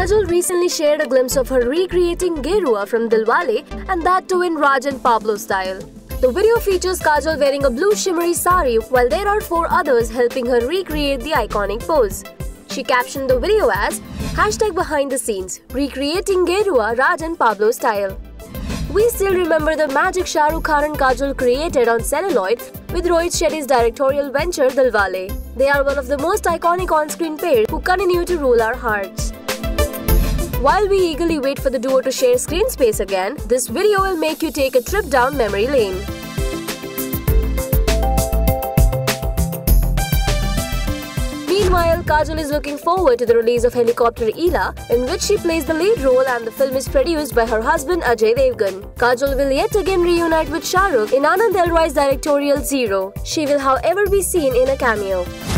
Kajol recently shared a glimpse of her recreating Gerua from Dilwale, and that too in Raj and Pablo style. The video features Kajol wearing a blue shimmery sari while there are 4 others helping her recreate the iconic pose. She captioned the video as #BehindTheScenes, recreating Gerua Raj and Pablo style. We still remember the magic Shah Rukh Khan and Kajol created on celluloid with Rohit Shetty's directorial venture Dilwale. They are one of the most iconic on-screen pairs who continue to rule our hearts. While we eagerly wait for the duo to share screen space again, this video will make you take a trip down memory lane. Meanwhile, Kajol is looking forward to the release of Helicopter Eela, in which she plays the lead role, and the film is produced by her husband Ajay Devgan. Kajol will yet again reunite with Shah Rukh in Anand L. Rai's directorial Zero. She will however be seen in a cameo.